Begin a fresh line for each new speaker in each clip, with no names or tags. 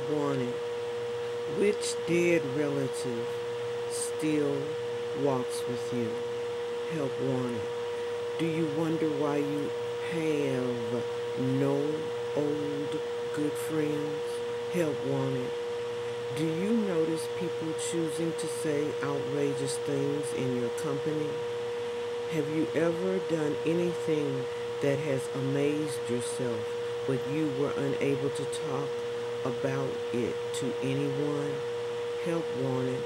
wanted. Which dead relative still walks with you? Help wanted. Do you wonder why you have no old good friends? Help wanted. Do you notice people choosing to say outrageous things in your company? Have you ever done anything that has amazed yourself, but you were unable to talk about it to anyone? Help wanted.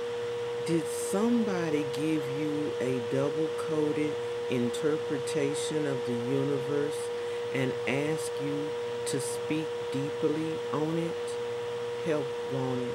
Did somebody give you a double coded interpretation of the universe and ask you to speak deeply on it? Help wanted.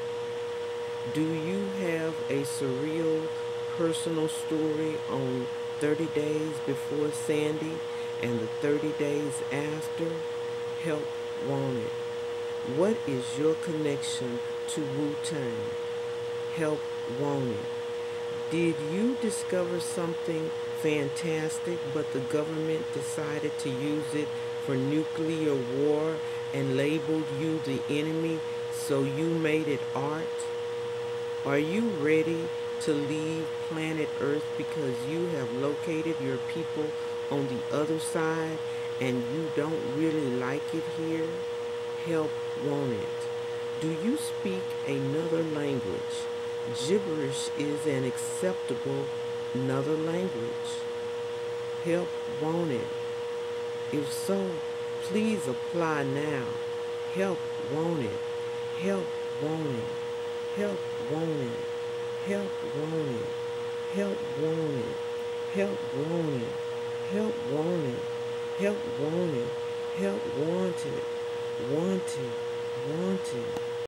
Do you have a surreal personal story on 30 days before Sandy and the 30 days after? Help wanted. What is your connection to Wu-Tang? Help wanted. Did you discover something fantastic, but the government decided to use it for nuclear war and labeled you the enemy, so you made it art? Are you ready to leave planet Earth because you have located your people on the other side and you don't really like it here? Help wanted. Do you speak another language? Gibberish is an acceptable another language. Help wanted. If so, please apply now. Help wanted. Help wanted. Help wanted. Help wanted. Help wanted. Help wanted. Help wanted. Help wanted. Help wanted. Wanted. Wanted.